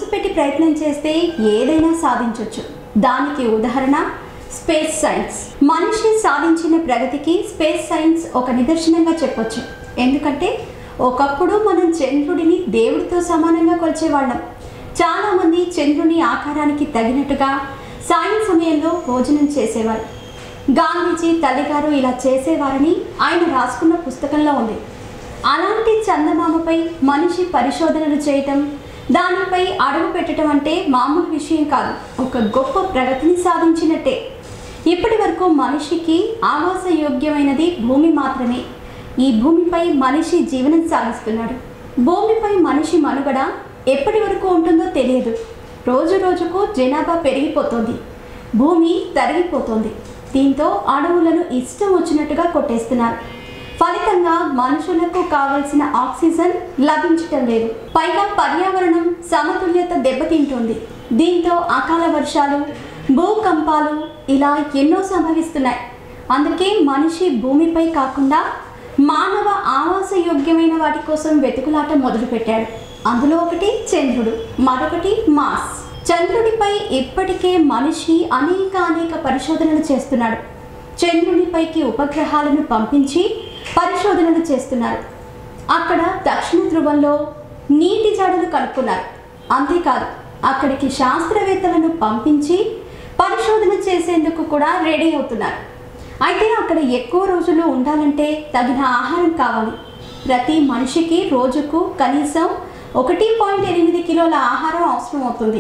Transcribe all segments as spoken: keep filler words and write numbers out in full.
పెట్టి ప్రయత్నం చేస్తే ఏదైనా సాధించవచ్చు. దానికి ఉదాహరణ స్పేస్ సైన్స్. మనిషి సాధించిన ప్రగతికి స్పేస్ సైన్స్ ఒక నిదర్శనంగా చెప్పొచ్చు. ఎందుకంటే ఒకప్పుడు మనం చంద్రుడిని దేవుడితో సమానంగా కొలిచేవాళ్ళం. చాలామంది చంద్రుని ఆకారానికి తగినట్టుగా సాయం సమయంలో భోజనం చేసేవారు. గాంధీజీ తల్లిగారు ఇలా చేసేవారని ఆయన రాసుకున్న పుస్తకంలో ఉంది. అలాంటి చందమామపై మనిషి పరిశోధనలు చేయటం, దానిపై అడుగు పెట్టడం అంటే మామూలు విషయం కాదు. ఒక గొప్ప ప్రగతిని సాధించినట్టే. ఇప్పటి వరకు మనిషికి ఆవాసయోగ్యమైనది భూమి మాత్రమే. ఈ భూమిపై మనిషి జీవనం సాగిస్తున్నాడు. భూమిపై మనిషి మనుగడ ఎప్పటి వరకు ఉంటుందో తెలియదు. రోజు రోజుకు జనాభా పెరిగిపోతుంది, భూమి తరిగిపోతుంది. దీంతో అడవులను ఇష్టం వచ్చినట్టుగా కొట్టేస్తున్నారు. ఫలితంగా మనుషులకు కావలసిన ఆక్సిజన్ లభించటం లేదు. పైగా పర్యావరణం సమతుల్యత దెబ్బతింటుంది. దీంతో అకాల వర్షాలు, భూకంపాలు ఇలా ఎన్నో సంభవిస్తున్నాయి. అందుకే మనిషి భూమిపై కాకుండా మానవ ఆవాసయోగ్యమైన వాటి కోసం వెతుకులాట మొదలుపెట్టాడు. అందులో ఒకటి చంద్రుడు, మరొకటి మార్స్. చంద్రుడిపై ఇప్పటికే మనిషి అనేక అనేక పరిశోధనలు చేస్తున్నాడు. చంద్రునిపైకి ఉపగ్రహాలను పంపించి పరిశోధనలు చేస్తున్నారు. అక్కడ దక్షిణ ధ్రువంలో నీటి జాడలు కనుక్కున్నారు. అంతేకాదు, అక్కడికి శాస్త్రవేత్తలను పంపించి పరిశోధన చేసేందుకు కూడా రెడీ అవుతున్నారు. అయితే అక్కడ ఎక్కువ రోజులు ఉండాలంటే తగిన ఆహారం కావాలి. ప్రతి మనిషికి రోజుకు కనీసం ఒకటి పాయింట్ ఎనిమిది కిలోల ఆహారం అవసరం అవుతుంది.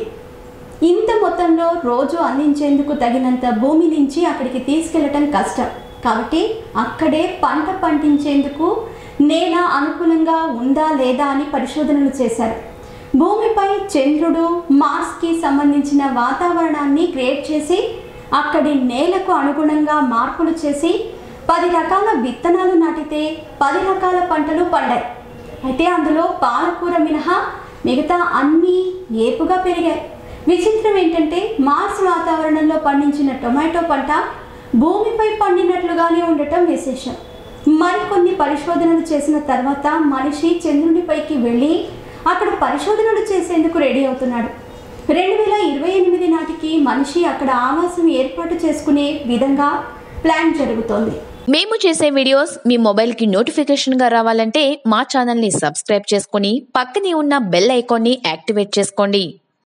ఇంత మొత్తంలో రోజు అందించేందుకు తగినంత భూమి నుంచి అక్కడికి తీసుకెళ్లటం కష్టం. కాబట్టి అక్కడే పంట పండించేందుకు నేల అనుకూలంగా ఉందా లేదా అని పరిశోధనలు చేశారు. భూమిపై చంద్రుడు, మార్స్కి సంబంధించిన వాతావరణాన్ని క్రియేట్ చేసి అక్కడి నేలకు అనుగుణంగా మార్పులు చేసి పది రకాల విత్తనాలు నాటితే పది రకాల పంటలు పండాయి. అయితే అందులో పాలకూర మినహా మిగతా అన్నీ ఏపుగా పెరిగాయి. విచిత్రం ఏంటంటే మార్స్ వాతావరణంలో పండించిన టొమాటో పంట భూమిపై పండినట్లుగానే ఉండటం విశేషం. మరికొన్ని పరిశోధనలు చేసిన తర్వాత మనిషి చంద్రునిపైకి వెళ్ళి అక్కడ పరిశోధనలు చేసేందుకు రెడీ అవుతున్నాడు. రెండు వేల ఇరవై ఎనిమిది నాటికి మనిషి అక్కడ ఆవాసం ఏర్పాటు చేసుకునే విధంగా ప్లాన్ జరుగుతోంది. మేము చేసే వీడియోస్ మీ మొబైల్కి నోటిఫికేషన్గా రావాలంటే మా ఛానల్ని సబ్స్క్రైబ్ చేసుకుని పక్కనే ఉన్న బెల్ ఐకాన్ని యాక్టివేట్ చేసుకోండి.